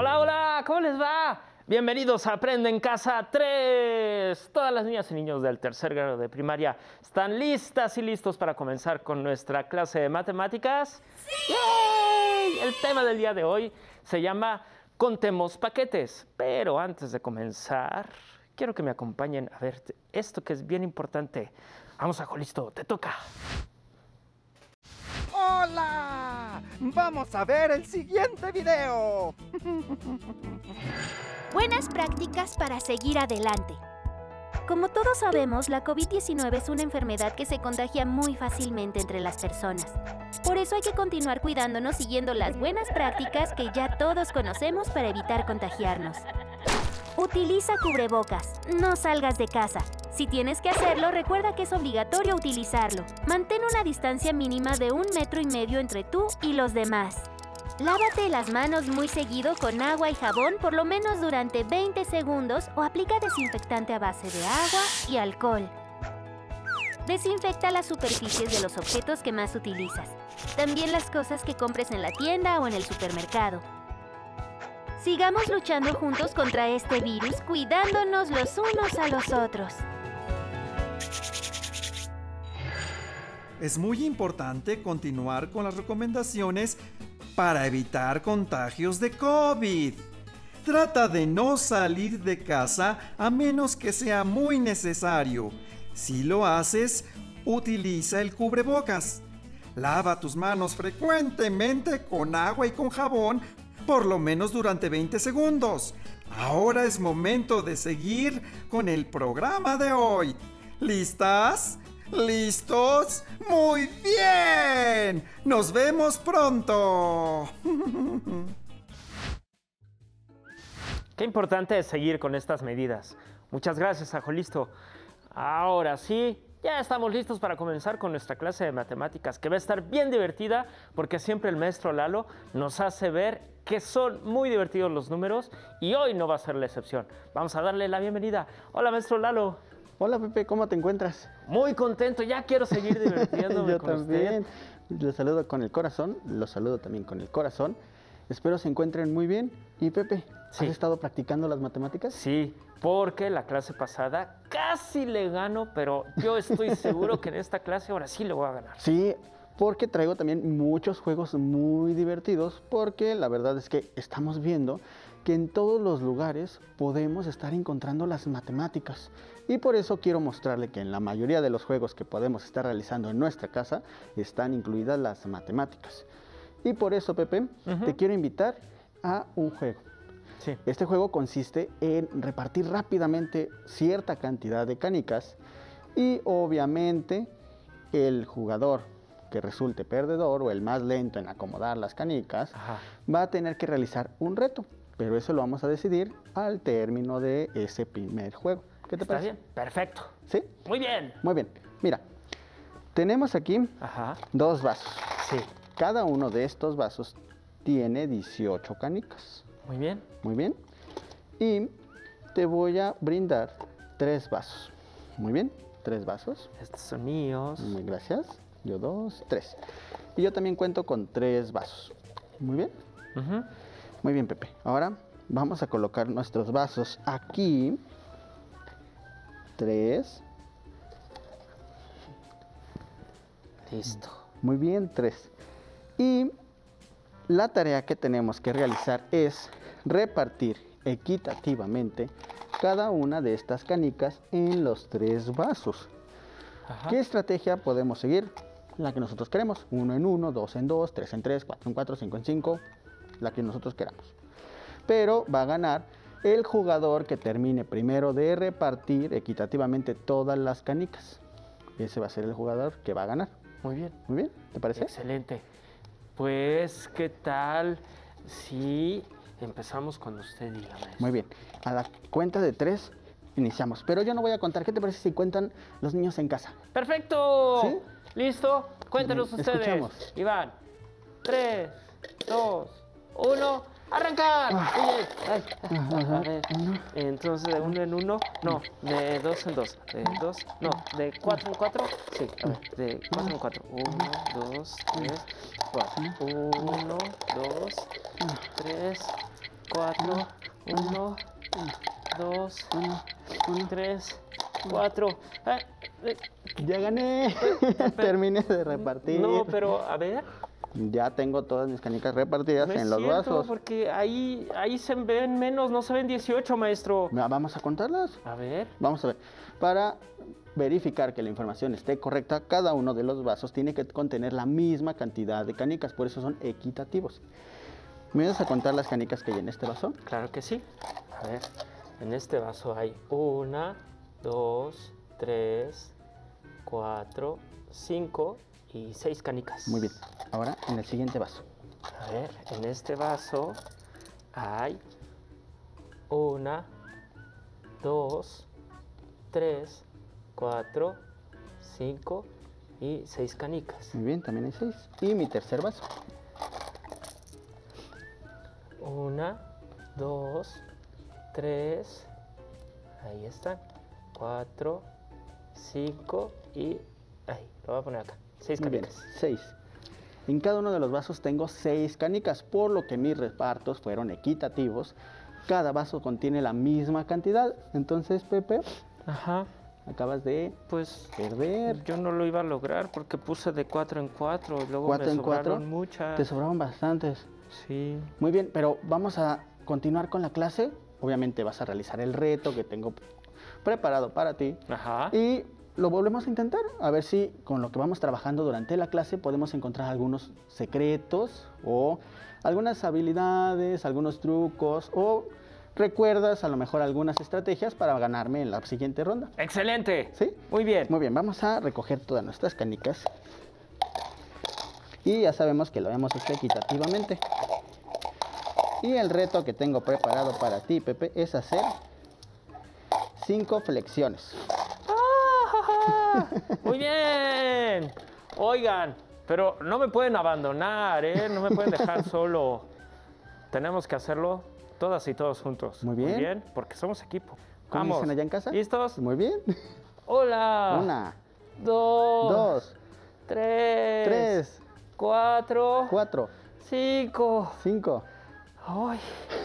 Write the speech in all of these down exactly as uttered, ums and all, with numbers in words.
Hola, hola, ¿cómo les va? Bienvenidos a Aprende en Casa tres. Todas las niñas y niños del tercer grado de primaria están listas y listos para comenzar con nuestra clase de matemáticas. ¡Sí! ¡Yay! El tema del día de hoy se llama Contemos paquetes. Pero antes de comenzar, quiero que me acompañen a ver esto que es bien importante. Vamos a Jolisto, te toca. ¡Hola! ¡Vamos a ver el siguiente video! Buenas prácticas para seguir adelante. Como todos sabemos, la COVID diecinueve es una enfermedad que se contagia muy fácilmente entre las personas. Por eso hay que continuar cuidándonos siguiendo las buenas prácticas que ya todos conocemos para evitar contagiarnos. Utiliza cubrebocas. No salgas de casa. Si tienes que hacerlo, recuerda que es obligatorio utilizarlo. Mantén una distancia mínima de un metro y medio entre tú y los demás. Lávate las manos muy seguido con agua y jabón por lo menos durante veinte segundos o aplica desinfectante a base de agua y alcohol. Desinfecta las superficies de los objetos que más utilizas. También las cosas que compres en la tienda o en el supermercado. Sigamos luchando juntos contra este virus, cuidándonos los unos a los otros. Es muy importante continuar con las recomendaciones para evitar contagios de COVID. Trata de no salir de casa a menos que sea muy necesario. Si lo haces, utiliza el cubrebocas. Lava tus manos frecuentemente con agua y con jabón, por lo menos durante veinte segundos. Ahora es momento de seguir con el programa de hoy. ¿Listas? ¿Listos? ¡Muy bien! ¡Nos vemos pronto! Qué importante es seguir con estas medidas. Muchas gracias, Ajolisto. Ahora sí, ya estamos listos para comenzar con nuestra clase de matemáticas, que va a estar bien divertida porque siempre el maestro Lalo nos hace ver que son muy divertidos los números y hoy no va a ser la excepción. Vamos a darle la bienvenida. Hola, maestro Lalo. Hola, Pepe, ¿cómo te encuentras? Muy contento, ya quiero seguir divirtiéndome Yo con también. usted. Los saludo con el corazón, los saludo también con el corazón. Espero se encuentren muy bien. Y Pepe, Sí. ¿has estado practicando las matemáticas? Sí, porque la clase pasada casi le gano, pero yo estoy seguro que en esta clase ahora sí le voy a ganar. Sí, porque traigo también muchos juegos muy divertidos, porque la verdad es que estamos viendo que en todos los lugares podemos estar encontrando las matemáticas. Y por eso quiero mostrarle que en la mayoría de los juegos que podemos estar realizando en nuestra casa están incluidas las matemáticas. Y por eso, Pepe, Uh-huh. te quiero invitar a un juego. Sí. Este juego consiste en repartir rápidamente cierta cantidad de canicas y obviamente el jugador que resulte perdedor o el más lento en acomodar las canicas Ajá. va a tener que realizar un reto, pero eso lo vamos a decidir al término de ese primer juego. ¿Qué te ¿Está parece? bien? Perfecto. ¿Sí? Muy bien. Muy bien. Mira, tenemos aquí Ajá. dos vasos. Sí. Cada uno de estos vasos tiene dieciocho canicas. Muy bien. Muy bien. Y te voy a brindar tres vasos. Muy bien. Tres vasos. Estos son míos. Muy gracias. Yo dos, tres. Y yo también cuento con tres vasos. Muy bien. Ujú. Muy bien, Pepe. Ahora vamos a colocar nuestros vasos aquí. Tres. Listo. Muy bien, tres. Y la tarea que tenemos que realizar es repartir equitativamente cada una de estas canicas en los tres vasos. Ajá. ¿Qué estrategia podemos seguir? La que nosotros queremos. Uno en uno, dos en dos, tres en tres, cuatro en cuatro, cinco en cinco. La que nosotros queramos. Pero va a ganar el jugador que termine primero de repartir equitativamente todas las canicas. Ese va a ser el jugador que va a ganar. Muy bien. Muy bien, ¿te parece? Excelente. Pues, ¿qué tal si empezamos cuando usted diga, maestro? Muy bien. A la cuenta de tres iniciamos. Pero yo no voy a contar. ¿Qué te parece si cuentan los niños en casa? ¡Perfecto! ¿Sí? ¿Listo? Cuéntanos Bien, ustedes. escuchamos. Iván. Tres, dos, uno. ¡Arrancar! Oye, ay, ay, a ver, entonces de uno en uno, no, de dos en dos, de dos, no, de cuatro en cuatro, sí, a ver, de cuatro en cuatro, uno, dos, tres, cuatro, uno, dos, tres, cuatro, uno, dos, tres, cuatro. Ah, eh, Ya gané. Terminé de repartir. No, pero a ver. Ya tengo todas mis canicas repartidas No es en los cierto, vasos. porque ahí, ahí se ven menos, no se ven dieciocho, maestro. Mira, vamos a contarlas. A ver. Vamos a ver. Para verificar que la información esté correcta, cada uno de los vasos tiene que contener la misma cantidad de canicas, por eso son equitativos. ¿Me vas a contar las canicas que hay en este vaso? Claro que sí. A ver, en este vaso hay una, dos, tres, cuatro, cinco y seis canicas. Muy bien. Ahora, en el siguiente vaso. A ver, en este vaso hay una, dos, tres, cuatro, cinco y seis canicas. Muy bien, también hay seis. Y mi tercer vaso. Una, dos, tres, ahí están, cuatro, cinco y, ahí, lo voy a poner acá, seis Muy bien, canicas. seis. En cada uno de los vasos tengo seis canicas, por lo que mis repartos fueron equitativos. Cada vaso contiene la misma cantidad. Entonces, Pepe, Ajá, acabas de pues perder. yo no lo iba a lograr porque puse de cuatro en cuatro y luego me ¿Cuatro en cuatro? sobraron muchas. Te sobraron bastantes. Sí. Muy bien, pero vamos a continuar con la clase. Obviamente vas a realizar el reto que tengo preparado para ti. Ajá. Y lo volvemos a intentar, a ver si con lo que vamos trabajando durante la clase podemos encontrar algunos secretos o algunas habilidades, algunos trucos o recuerdas a lo mejor algunas estrategias para ganarme en la siguiente ronda. Excelente. ¿Sí? Muy bien. Muy bien, vamos a recoger todas nuestras canicas. Y ya sabemos que lo hemos hecho equitativamente. Y el reto que tengo preparado para ti, Pepe, es hacer cinco flexiones. ¡Ah! Muy bien. Oigan, pero no me pueden abandonar, ¿eh? No me pueden dejar solo. Tenemos que hacerlo todas y todos juntos. Muy bien. Muy bien, porque somos equipo. ¿Cómo Vamos. dicen allá en casa? ¿Listos? Muy bien. Hola. Una, Dos. dos, Tres. tres, Cuatro. cuatro, Cinco. cinco. Ay.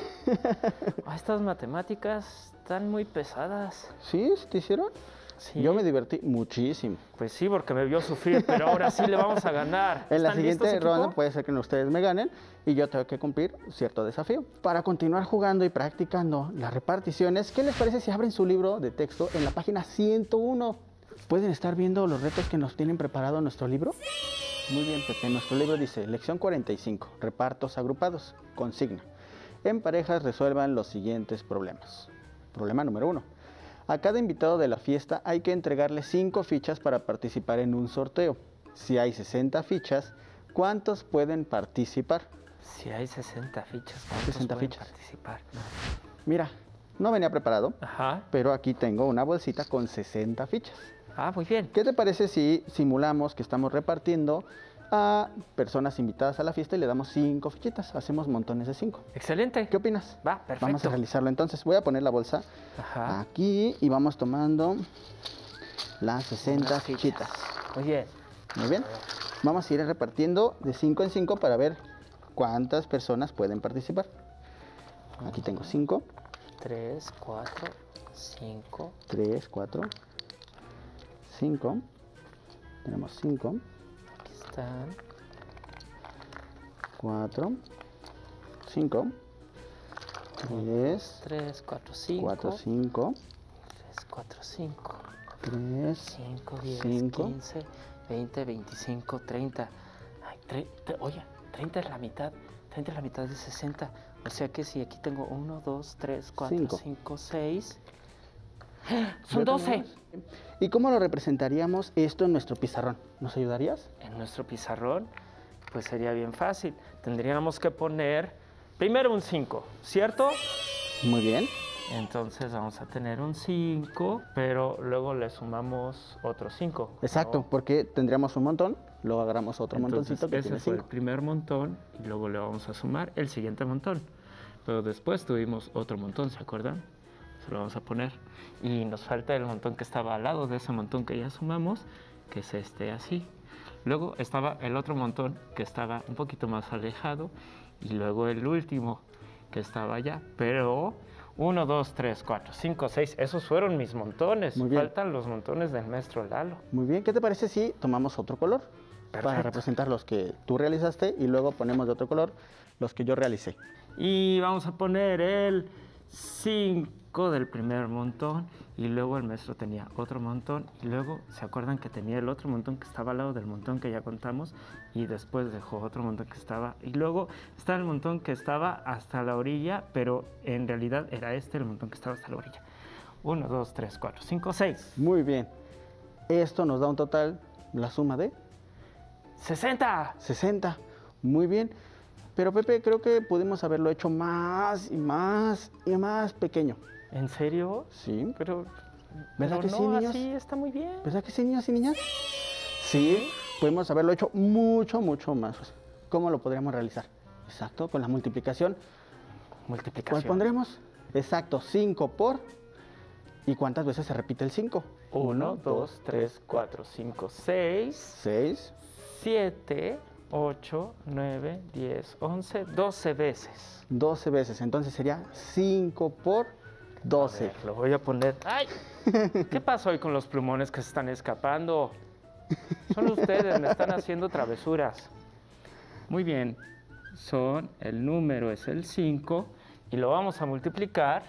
Ay, estas matemáticas están muy pesadas. ¿Sí? ¿Sí te hicieron? Sí. Yo me divertí muchísimo. Pues sí, porque me vio sufrir, pero ahora sí le vamos a ganar. En la ¿Están siguiente listos, equipo? ronda puede ser que ustedes me ganen y yo tengo que cumplir cierto desafío. Para continuar jugando y practicando las reparticiones, ¿qué les parece si abren su libro de texto en la página ciento uno? ¿Pueden estar viendo los retos que nos tienen preparado en nuestro libro? Sí. Muy bien, Pepe. Nuestro libro dice, lección cuarenta y cinco, repartos agrupados, consigna. En parejas resuelvan los siguientes problemas. Problema número uno. A cada invitado de la fiesta hay que entregarle cinco fichas para participar en un sorteo. Si hay sesenta fichas, ¿cuántos pueden participar? Si hay sesenta fichas, ¿cuántos sesenta pueden fichas. participar? Mira, no venía preparado, Ajá. pero aquí tengo una bolsita con sesenta fichas. Ah, muy bien. ¿Qué te parece si simulamos que estamos repartiendo a personas invitadas a la fiesta y le damos cinco fichitas? Hacemos montones de cinco. Excelente. ¿Qué opinas? Va, perfecto. Vamos a realizarlo entonces. Voy a poner la bolsa Ajá. aquí y vamos tomando las sesenta Unas fichas. fichitas. Muy bien. Muy bien. Vamos a ir repartiendo de cinco en cinco para ver cuántas personas pueden participar. Aquí tengo cinco, Tres, cuatro, cinco. tres, cuatro, cinco. Tenemos cinco, Aquí están. cuatro, cinco, tres, Tres, cuatro, cinco. cuatro, cinco, Tres, cuatro, cinco. tres, Cinco, diez, cinco. quince, veinte, veinticinco, treinta. Ay, tre- tre- oye, treinta es la mitad. treinta es la mitad de sesenta. O sea que si aquí tengo uno, dos, tres, cuatro, Cinco. cinco, seis. Son ¿Ya doce. tenemos? ¿Y cómo lo representaríamos esto en nuestro pizarrón? ¿Nos ayudarías? En nuestro pizarrón, pues sería bien fácil. Tendríamos que poner primero un cinco, ¿cierto? Muy bien. Entonces vamos a tener un cinco, pero luego le sumamos otro cinco. Exacto, porque tendríamos un montón, luego agarramos otro Entonces, montoncito que ese tiene fue el cinco. primer montón y luego le vamos a sumar el siguiente montón. Pero después tuvimos otro montón, ¿se acuerdan? Se lo vamos a poner. Y nos falta el montón que estaba al lado de ese montón que ya sumamos, que es este así. Luego estaba el otro montón que estaba un poquito más alejado y luego el último. que estaba allá, pero uno, dos, tres, cuatro, cinco, seis, esos fueron mis montones. Muy bien. Faltan los montones del maestro Lalo. Muy bien, ¿qué te parece si tomamos otro color? Para Perfecto. representar los que tú realizaste y luego ponemos de otro color los que yo realicé. Y vamos a poner el cinco del primer montón y luego el maestro tenía otro montón y luego se acuerdan que tenía el otro montón que estaba al lado del montón que ya contamos y después dejó otro montón que estaba y luego está el montón que estaba hasta la orilla, pero en realidad era este el montón que estaba hasta la orilla. uno, dos, tres, cuatro, cinco, seis. Muy bien. Esto nos da un total, la suma de ¡sesenta! sesenta. Muy bien. Pero Pepe, creo que pudimos haberlo hecho más y más y más pequeño. ¿En serio? Sí. Pero, ¿Verdad pero que no, sí, niños? así está muy bien. ¿Verdad que sí, niños y niñas? Sí, podemos haberlo hecho mucho, mucho más. ¿Cómo lo podríamos realizar? Exacto, con la multiplicación. Multiplicación. ¿Cuál pondremos? Exacto, cinco por... ¿Y cuántas veces se repite el cinco? uno, dos, tres, cuatro, cinco, seis, seis. siete, ocho, nueve, diez, once, doce veces. doce veces, entonces sería cinco por doce. A ver, lo voy a poner. ¡Ay! ¿Qué pasó hoy con los plumones que se están escapando? Son ustedes, me están haciendo travesuras. Muy bien, son, el número es el cinco y lo vamos a multiplicar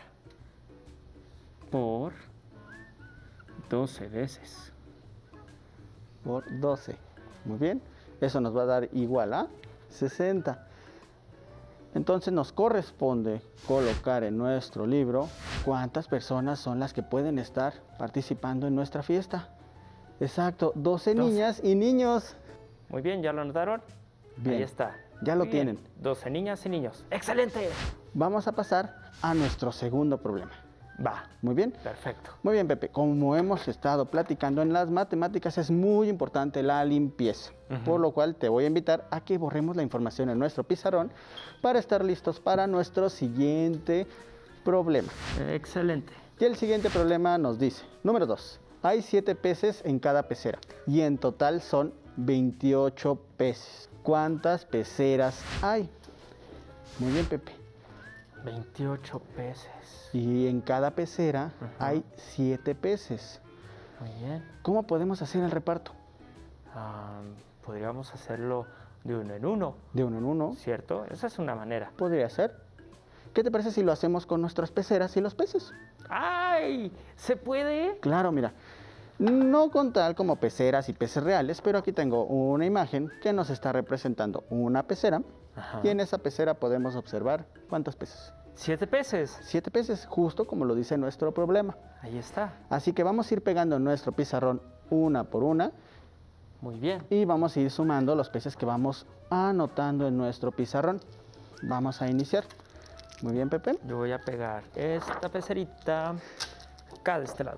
por doce veces. Por doce. Muy bien. Eso nos va a dar igual a sesenta. Entonces nos corresponde colocar en nuestro libro cuántas personas son las que pueden estar participando en nuestra fiesta. Exacto, doce doce. niñas y niños. Muy bien, ¿ya lo anotaron? Bien. Ahí está. Ya lo Muy bien. tienen. doce niñas y niños. ¡Excelente! Vamos a pasar a nuestro segundo problema. Va, Muy bien. perfecto. Muy bien, Pepe. Como hemos estado platicando en las matemáticas, es muy importante la limpieza. Ujú. Por lo cual te voy a invitar a que borremos la información en nuestro pizarrón para estar listos para nuestro siguiente problema. Excelente. Y el siguiente problema nos dice, número dos, hay siete peces en cada pecera y en total son veintiocho peces. ¿Cuántas peceras hay? Muy bien, Pepe. veintiocho peces. Y en cada pecera Ujú. hay siete peces. Muy bien. ¿Cómo podemos hacer el reparto? Ah, podríamos hacerlo de uno en uno, De uno en uno. ¿cierto? Esa es una manera. Podría ser. ¿Qué te parece si lo hacemos con nuestras peceras y los peces? ¡Ay! ¿Se puede? Claro, mira. No con tal como peceras y peces reales, pero aquí tengo una imagen que nos está representando una pecera. Ajá. Y en esa pecera podemos observar cuántos peces. Siete peces. Siete peces, justo como lo dice nuestro problema. Ahí está. Así que vamos a ir pegando en nuestro pizarrón una por una Muy bien. y vamos a ir sumando los peces que vamos anotando en nuestro pizarrón. Vamos a iniciar. Muy bien, Pepe. Yo voy a pegar esta pecerita acá de este lado.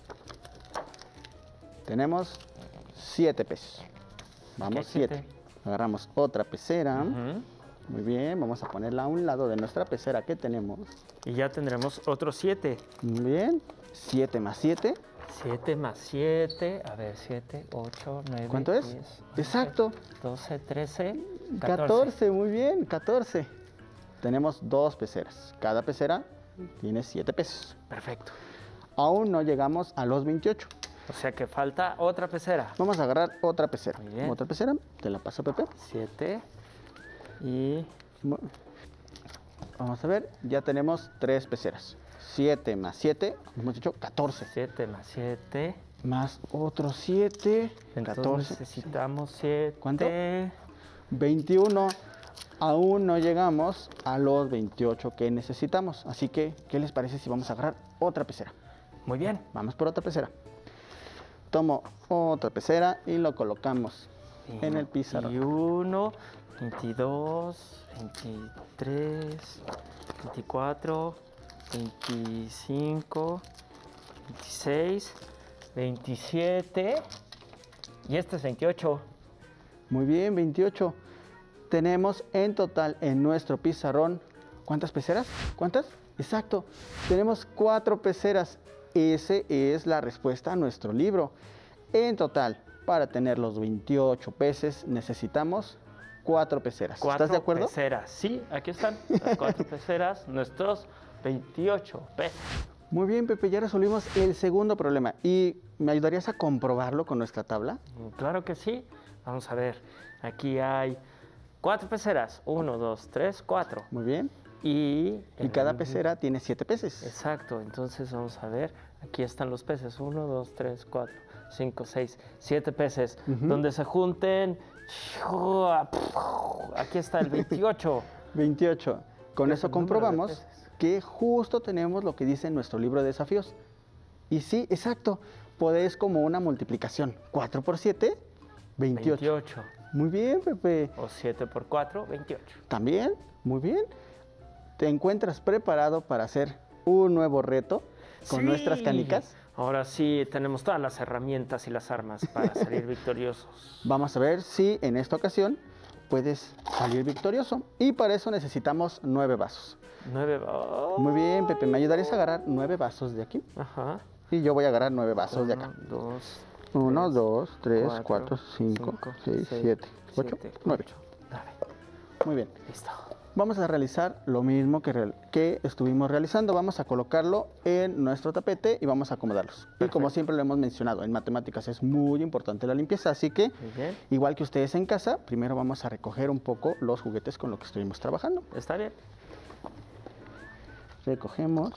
Tenemos siete peces. Vamos, hay siete. siete. Agarramos otra pecera. Ujú. Muy bien, vamos a ponerla a un lado de nuestra pecera que tenemos. Y ya tendremos otros siete. Muy bien. siete más siete. siete más siete. A ver, siete, ocho, nueve. ¿Cuánto es? diez, Exacto. doce, trece, catorce. catorce. Muy bien, catorce. Tenemos dos peceras. Cada pecera tiene siete peces. Perfecto. Aún no llegamos a los veintiocho. O sea que falta otra pecera. Vamos a agarrar otra pecera. Muy bien. Otra pecera. Te la paso, Pepe. siete. Y Mu- Vamos a ver. Ya tenemos tres peceras. siete más siete. Hemos dicho catorce. siete más siete. Más otros siete. Entonces catorce. necesitamos siete. ¿Cuánto? veintiuno. Aún no llegamos a los veintiocho que necesitamos. Así que, ¿qué les parece si vamos a agarrar otra pecera? Muy bien. Vamos por otra pecera. Tomo otra pecera y lo colocamos en el pizarrón. veintiuno, veintidós, veintitrés, veinticuatro, veinticinco, veintiséis, veintisiete y este es veintiocho. Muy bien, veintiocho. Tenemos en total en nuestro pizarrón, ¿cuántas peceras? ¿Cuántas? Exacto, tenemos cuatro peceras. Esa es la respuesta a nuestro libro. En total, para tener los veintiocho peces necesitamos cuatro peceras. Cuatro ¿Estás de acuerdo? peceras. Sí, aquí están las cuatro peceras, nuestros veintiocho pesos. Muy bien, Pepe, ya resolvimos el segundo problema. ¿Y me ayudarías a comprobarlo con nuestra tabla? Claro que sí. Vamos a ver. Aquí hay cuatro peceras. Uno, dos, tres, cuatro. Muy bien. Y, Y cada pecera tiene siete peces. Exacto. Entonces vamos a ver. Aquí están los peces. Uno, dos, tres, cuatro, cinco, seis, siete peces. Ujú. Donde se junten. Aquí está el veintiocho. veintiocho. Con ¿Qué es eso el número de comprobamos peces? que justo tenemos lo que dice en nuestro libro de desafíos. Y sí, exacto. Pues como una multiplicación. cuatro por siete, veintiocho. veintiocho. Muy bien, Pepe. O siete por cuatro, veintiocho. También, muy bien. ¿Te encuentras preparado para hacer un nuevo reto con Sí. nuestras canicas? Ahora sí tenemos todas las herramientas y las armas para salir victoriosos. Vamos a ver si en esta ocasión puedes salir victorioso. Y para eso necesitamos nueve vasos. Nueve. Oh. Muy bien, Pepe. ¿Me ayudarías a agarrar nueve vasos de aquí? Ajá. Y yo voy a agarrar nueve vasos de Uno, acá. dos, Uno, tres, dos, tres, cuatro, cuatro, cinco, cinco, seis, seis, siete, ocho, siete, nueve. ocho, nueve. Muy bien. Listo. Vamos a realizar lo mismo que, real- que estuvimos realizando. Vamos a colocarlo en nuestro tapete y vamos a acomodarlos. Y como Perfecto. siempre lo hemos mencionado, en matemáticas es muy importante la limpieza, así que Muy bien. igual que ustedes en casa, primero vamos a recoger un poco los juguetes con los que estuvimos trabajando. ¿Está bien? Recogemos.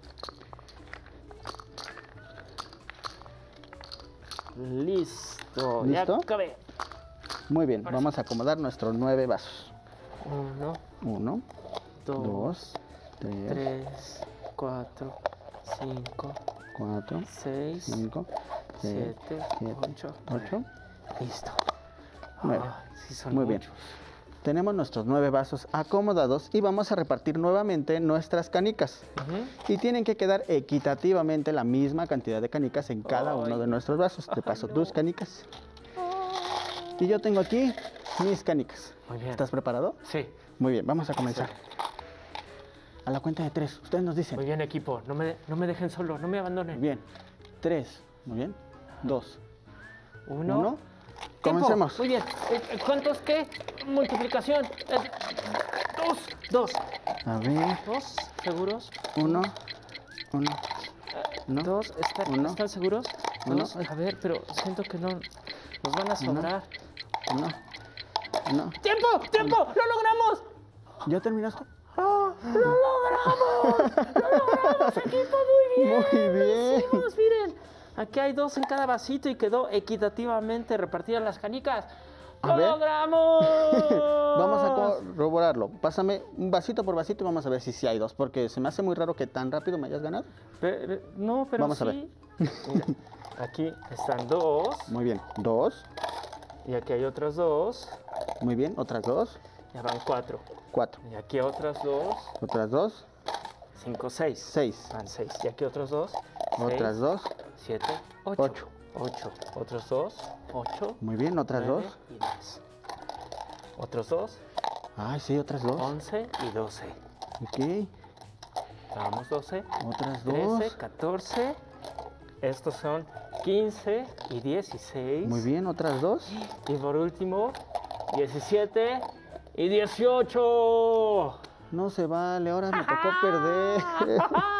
Listo. ¿Listo? Ya acabé. Muy bien, Ahora vamos a acomodar nuestros nueve vasos. Uno, Uno, dos, dos, tres, tres, cuatro, cinco, cuatro, seis, cinco, seis, siete, siete, ocho, ocho. Listo. Nueve. Ah, sí son Muy bien. muchos. Tenemos nuestros nueve vasos acomodados y vamos a repartir nuevamente nuestras canicas. Ujú. Y tienen que quedar equitativamente la misma cantidad de canicas en cada uno de Ay. nuestros vasos. Te Ay, paso no. tus canicas. Y yo tengo aquí mis canicas. Muy bien. ¿Estás preparado? Sí. Muy bien, vamos a comenzar. A la cuenta de tres, ustedes nos dicen. Muy bien, equipo. No me, no me dejen solo, no me abandonen. Bien. Tres, muy bien. Dos, Uno. uno. Tiempo. Comencemos. Muy bien. Eh, eh, ¿Cuántos qué? Multiplicación. Eh, dos. Dos. A ver, ¿Dos? ¿Seguros? uno, uno, uno. ¿Dos? ¿Están, uno, ¿están seguros? uno. Dos. A ver, pero siento que no nos van a sobrar. Uno, uno. ¡Tiempo! ¡Tiempo! ¡Lo logramos! ¿Ya terminaste? ¡Ah! ¡Lo logramos! ¡Lo logramos, equipo! ¡Muy bien! Muy bien. Lo hicimos, miren. Aquí hay dos en cada vasito y quedó equitativamente repartidas las canicas. A ¡Lo ver. logramos! Vamos a corroborarlo. Pásame un vasito por vasito y vamos a ver si sí hay dos, porque se me hace muy raro que tan rápido me hayas ganado. Pe- pe- no, pero Vamos a ver. sí. Mira, aquí están dos. Muy bien. Dos. Y aquí hay otras dos. Muy bien. Otras dos. Ya van cuatro. Cuatro. Y aquí otras dos. Otras dos. Cinco, seis. Seis. Van seis. Y aquí otros dos. Otras Seis, dos. Siete, ocho. Ocho. Ocho. Otros dos. Ocho. Muy bien. Otras nueve dos. y diez. Otros dos. Ay, sí, otras dos. Once y doce. Ok. Vamos, doce. Otras Trece, dos. catorce. Estos son quince y dieciséis. Muy bien. Otras dos. Y por último, diecisiete y dieciocho. No se vale. Ahora me tocó perder.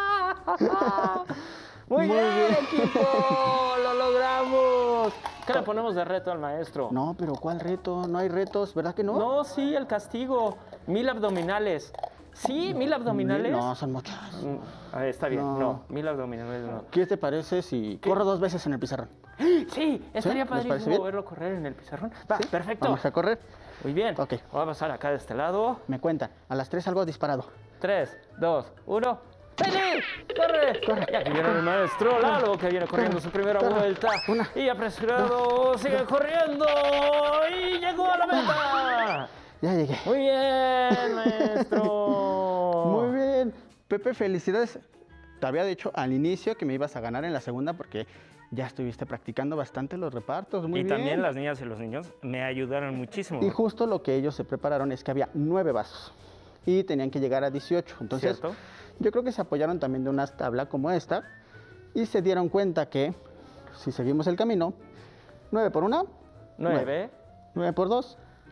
Muy, Muy bien, bien. equipo, lo logramos. ¿Qué le ponemos de reto al maestro? No, pero ¿cuál reto? No hay retos, ¿verdad que no? No, sí, el castigo. Mil abdominales. Sí, mil abdominales. No, son muchas. Mm, ah, está bien, No. no. mil abdominales no. ¿Qué te parece si corro dos veces en el pizarrón? Sí, estaría ¿les parece padrísimo bien? verlo correr en el pizarrón. Va, ¿Sí? perfecto. Vamos a correr. Muy bien. Ok. Voy a pasar acá de este lado. Me cuentan. A las tres algo disparado. Tres, dos, uno. ¡Vení! ¡Corre! ¡Corre! Y aquí viene el maestro Lalo, que viene corriendo su primera corre. vuelta. Una, Y apresurado, sigue corriendo. ¡Y llegó a la meta! Ya llegué. Muy bien, maestro. Muy bien. Pepe, felicidades. Te había dicho al inicio que me ibas a ganar en la segunda porque ya estuviste practicando bastante los repartos. Muy y bien. también las niñas y los niños me ayudaron muchísimo. Y justo lo que ellos se prepararon es que había nueve vasos y tenían que llegar a dieciocho. Entonces, ¿Cierto? yo creo que se apoyaron también de una tabla como esta y se dieron cuenta que si seguimos el camino, nueve por una, Nueve. nueve por dos,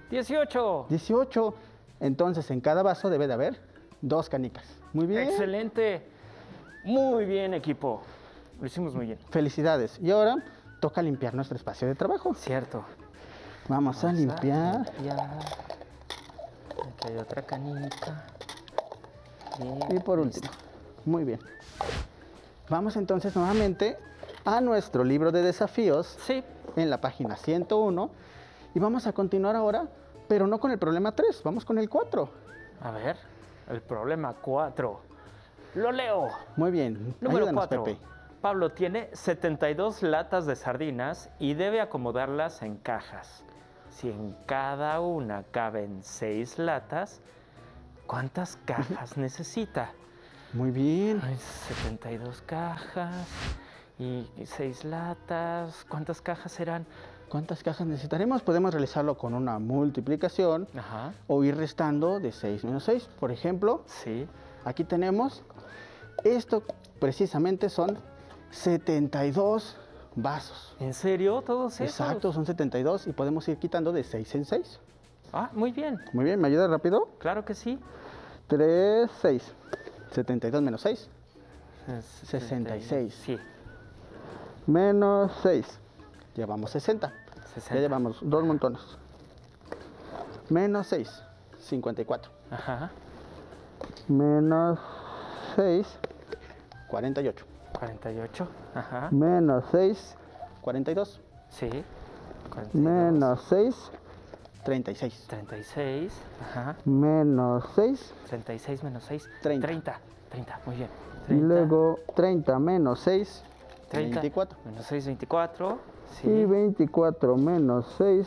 dieciocho. dieciocho. Entonces, en cada vaso debe de haber dos canicas. Muy bien. Excelente. Muy bien, equipo. Lo hicimos muy bien. Felicidades. Y ahora toca limpiar nuestro espacio de trabajo. Cierto. Vamos, a limpiar. limpiar. Aquí hay otra canica. Y por último. Muy bien. Vamos entonces nuevamente a nuestro libro de desafíos. Sí. En la página ciento uno. Y vamos a continuar ahora, pero no con el problema tres, vamos con el cuatro. A ver, el problema cuatro. Lo leo. Muy bien. Número Ayúdanos, cuatro. Pepe. Pablo tiene setenta y dos latas de sardinas y debe acomodarlas en cajas. Si en cada una caben seis latas, ¿cuántas cajas necesita? Muy bien. Ay, setenta y dos cajas y seis latas. ¿Cuántas cajas serán? ¿Cuántas cajas necesitaremos? Podemos realizarlo con una multiplicación Ajá. o ir restando de seis menos seis. Por ejemplo, Sí. aquí tenemos, esto precisamente son setenta y dos vasos. ¿En serio? ¿Todos esos? Exacto, son setenta y dos y podemos ir quitando de seis en seis. Ah, muy bien. Muy bien, ¿me ayuda rápido? Claro que sí. tres, seis. setenta y dos menos seis. Es sesenta y seis. Sí. Menos seis. Llevamos sesenta. sesenta. Ya llevamos dos montones. Menos seis. cincuenta y cuatro. Ajá. Menos seis. cuarenta y ocho. cuarenta y ocho. Ajá. Menos seis. cuarenta y dos. Sí. cuarenta y dos. Menos seis. treinta y seis. treinta y seis. Ajá. Menos seis. treinta y seis menos seis. treinta. treinta. treinta. Muy bien. Y treinta. luego treinta menos seis. treinta. veinticuatro. Menos seis, veinticuatro. Sí. Y veinticuatro menos seis.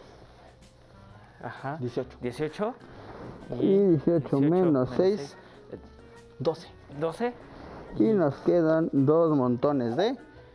Ajá. dieciocho. dieciocho. Y dieciocho menos seis. eh, doce. doce. Y nos quedan dos montones de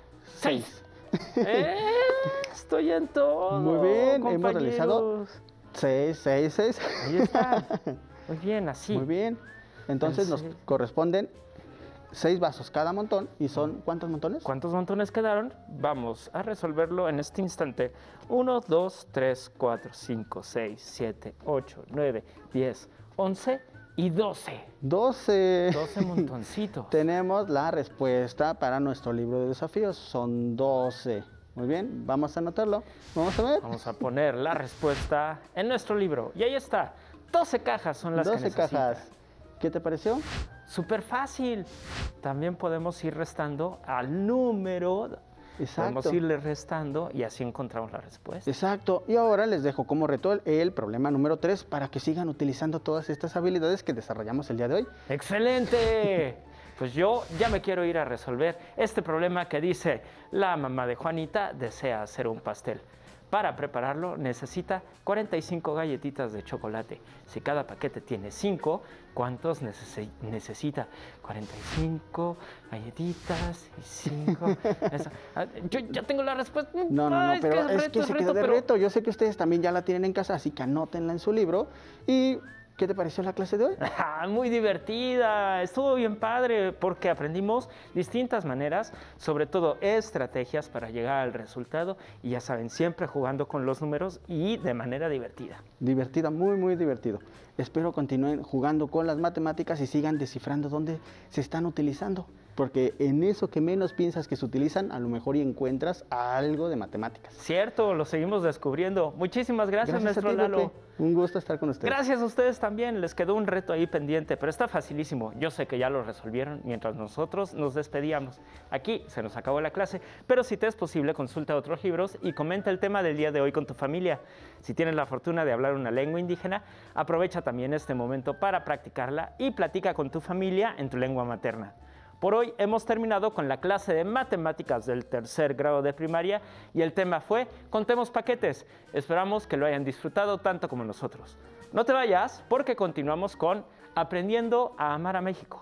seis. ¡Eh! Estoy en todo. Muy bien, hemos compañeros. realizado seis, seis, seis. Ahí está. Muy bien, así. Muy bien. Entonces nos Sí. corresponden seis vasos cada montón. ¿Y son cuántos montones? ¿Cuántos montones quedaron? Vamos a resolverlo en este instante. uno, dos, tres, cuatro, cinco, seis, siete, ocho, nueve, diez, once y doce. doce. doce montoncitos. Tenemos la respuesta para nuestro libro de desafíos. Son doce. Muy bien, vamos a anotarlo. Vamos a ver. Vamos a poner la respuesta en nuestro libro. Y ahí está. doce cajas son las que doce necesita. cajas. ¿Qué te pareció? Súper fácil. También podemos ir restando al número. Exacto. Podemos irle restando y así encontramos la respuesta. Exacto. Y ahora les dejo como reto el, el problema número tres para que sigan utilizando todas estas habilidades que desarrollamos el día de hoy. ¡Excelente! Pues yo ya me quiero ir a resolver este problema que dice: la mamá de Juanita desea hacer un pastel. Para prepararlo necesita cuarenta y cinco galletitas de chocolate. Si cada paquete tiene cinco, ¿cuántos necesi- necesita? cuarenta y cinco galletitas y cinco. Eso. Ah, yo ya tengo la respuesta. No, no, no, Ay, pero es reto, que se reto, quedó de pero- reto. Yo sé que ustedes también ya la tienen en casa, así que anótenla en su libro. ¿Y qué te pareció la clase de hoy? Ah, muy divertida, estuvo bien padre porque aprendimos distintas maneras, sobre todo estrategias para llegar al resultado y ya saben, siempre jugando con los números y de manera divertida. Divertida, muy, muy divertido. Espero continúen jugando con las matemáticas y sigan descifrando dónde se están utilizando. Porque en eso que menos piensas que se utilizan, a lo mejor y encuentras algo de matemáticas. Cierto, lo seguimos descubriendo. Muchísimas gracias, a maestro ti, Lalo. Pepe. Un gusto estar con ustedes. Gracias a ustedes también, les quedó un reto ahí pendiente, pero está facilísimo. Yo sé que ya lo resolvieron mientras nosotros nos despedíamos. Aquí se nos acabó la clase, pero si te es posible, consulta otros libros y comenta el tema del día de hoy con tu familia. Si tienes la fortuna de hablar una lengua indígena, aprovecha también este momento para practicarla y platica con tu familia en tu lengua materna. Por hoy hemos terminado con la clase de matemáticas del tercer grado de primaria y el tema fue Contemos paquetes. Esperamos que lo hayan disfrutado tanto como nosotros. No te vayas porque continuamos con Aprendiendo a amar a México.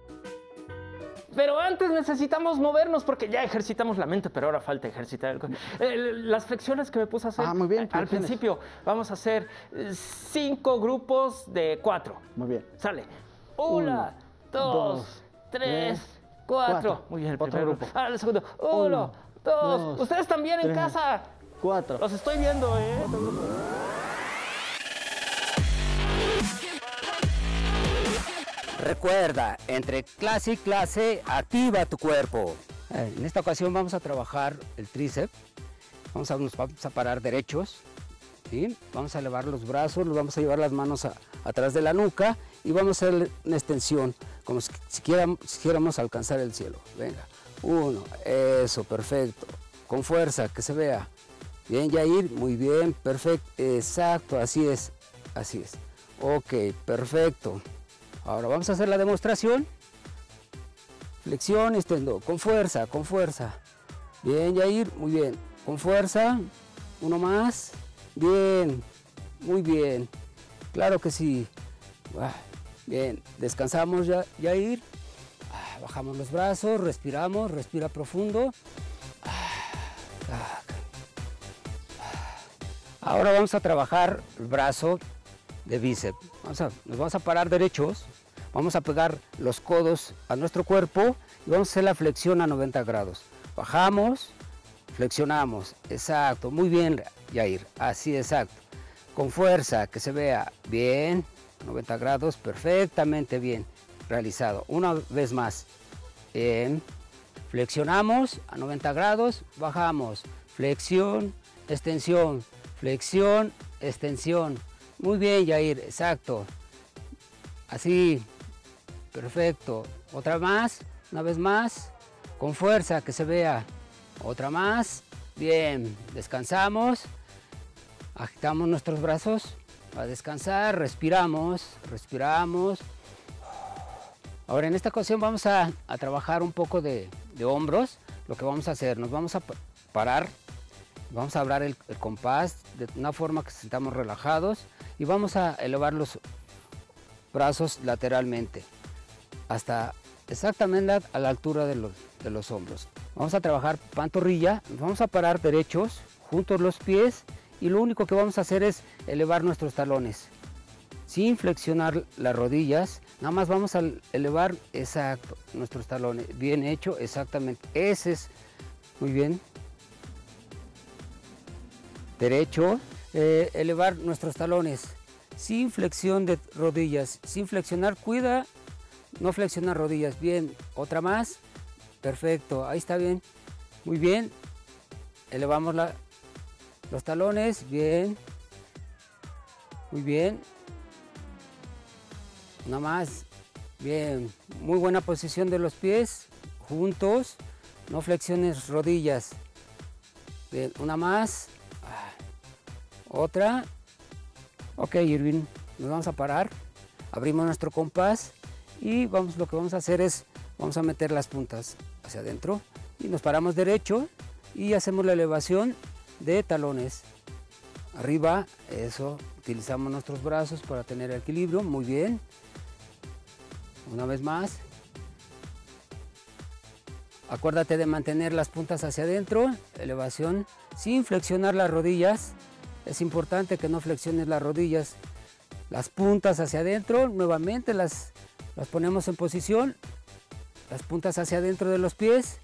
Pero antes necesitamos movernos porque ya ejercitamos la mente, pero ahora falta ejercitar el cuerpo. Eh, las flexiones que me puse a hacer Ah, muy bien, al flexiones. principio, vamos a hacer eh, cinco grupos de cuatro. Muy bien. Sale. Una, dos, dos, tres, tres, cuatro. cuatro. Muy bien, el Otro primer grupo. grupo. Ahora el segundo. Uno, Uno, dos. dos, Ustedes también en tres. casa. Cuatro. Los estoy viendo, ¿eh? Recuerda, entre clase y clase, activa tu cuerpo. En esta ocasión vamos a trabajar el tríceps. Vamos a, nos vamos a parar derechos. ¿Sí? Vamos a elevar los brazos, los vamos a llevar las manos a, atrás de la nuca y vamos a hacer una extensión, como si, si, quiéramos, si quisiéramos alcanzar el cielo. Venga, uno, eso, perfecto. Con fuerza, que se vea. Bien, Yair, muy bien, perfecto, exacto, así es, así es. Ok, perfecto. Ahora vamos a hacer la demostración. Flexión, extendo, con fuerza, con fuerza. Bien, Yair, muy bien, con fuerza. Uno más. Bien, muy bien. Claro que sí. Bien, descansamos, ya, Yair. Bajamos los brazos, respiramos, respira profundo. Ahora vamos a trabajar el brazo de bíceps. Vamos a, nos vamos a parar derechos, vamos a pegar los codos a nuestro cuerpo y vamos a hacer la flexión a noventa grados. Bajamos, flexionamos, exacto, muy bien, Yair, así exacto. Con fuerza, que se vea bien, noventa grados, perfectamente bien realizado. Una vez más, bien, flexionamos a noventa grados, bajamos, flexión, extensión, flexión, extensión. Muy bien, Yair, exacto. Así, perfecto. Otra más, una vez más, con fuerza, que se vea. Otra más, bien, descansamos, agitamos nuestros brazos para descansar, respiramos, respiramos. Ahora en esta ocasión vamos a, a trabajar un poco de, de hombros. Lo que vamos a hacer, nos vamos a parar. Vamos a hablar el, el compás de una forma que sentamos relajados y vamos a elevar los brazos lateralmente hasta exactamente a la altura de los, de los hombros. Vamos a trabajar pantorrilla, nos vamos a parar derechos, juntos los pies y lo único que vamos a hacer es elevar nuestros talones sin flexionar las rodillas, nada más vamos a elevar exacto nuestros talones, bien hecho, exactamente, ese es, muy bien. Derecho, eh, elevar nuestros talones sin flexión de rodillas, sin flexionar, cuida, no flexionar rodillas, bien, otra más, perfecto, ahí está bien, muy bien, elevamos la, los talones, bien, muy bien, una más, bien, muy buena posición de los pies, juntos, no flexiones rodillas, bien, una más, otra. Ok, Irving, nos vamos a parar, abrimos nuestro compás y vamos, lo que vamos a hacer es, vamos a meter las puntas hacia adentro y nos paramos derecho y hacemos la elevación de talones. Arriba, eso, utilizamos nuestros brazos para tener equilibrio, muy bien. Una vez más. Acuérdate de mantener las puntas hacia adentro, elevación, sin flexionar las rodillas. Es importante que no flexiones las rodillas, las puntas hacia adentro, nuevamente las, las ponemos en posición, las puntas hacia adentro de los pies,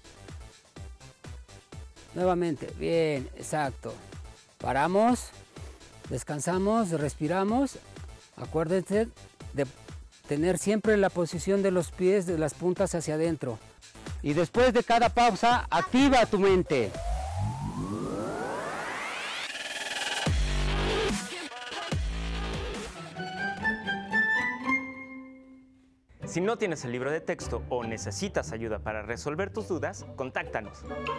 nuevamente, bien, exacto, paramos, descansamos, respiramos, acuérdense de tener siempre la posición de los pies, de las puntas hacia adentro, y después de cada pausa, activa tu mente. Si no tienes el libro de texto o necesitas ayuda para resolver tus dudas, contáctanos.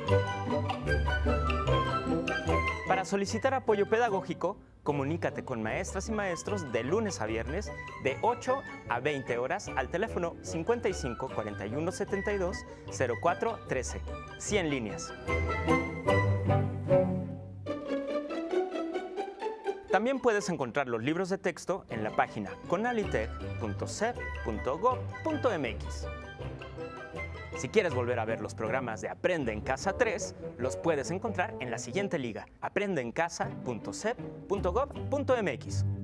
Para solicitar apoyo pedagógico, comunícate con maestras y maestros de lunes a viernes de ocho a veinte horas al teléfono cincuenta y cinco, cuarenta y uno, setenta y dos, cero cuatro, trece, cien líneas. También puedes encontrar los libros de texto en la página conalitec punto cep punto gob punto mx. Si quieres volver a ver los programas de Aprende en Casa tres, los puedes encontrar en la siguiente liga, aprende en casa punto cep punto gob punto mx.